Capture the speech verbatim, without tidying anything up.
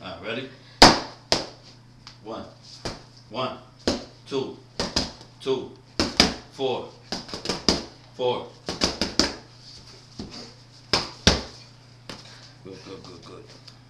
Alright, ready? One, one, two, two, four, four. Good, good, good, good.